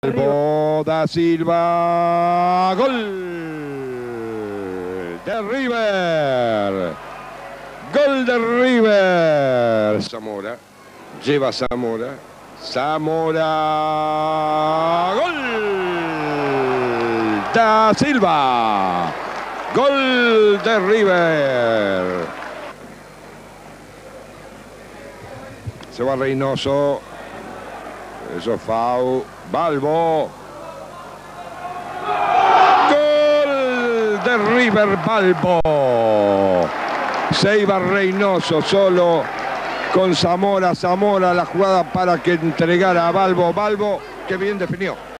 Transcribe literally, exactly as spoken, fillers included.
Balbo da Silva, gol de River, gol de River. Zamora, lleva Zamora, Zamora, gol da Silva, gol de River. Se va Reynoso, eso es foul. Balbo, gol de River. Balbo, se iba Reynoso solo con Zamora, Zamora la jugada para que entregara a Balbo, Balbo que bien definió.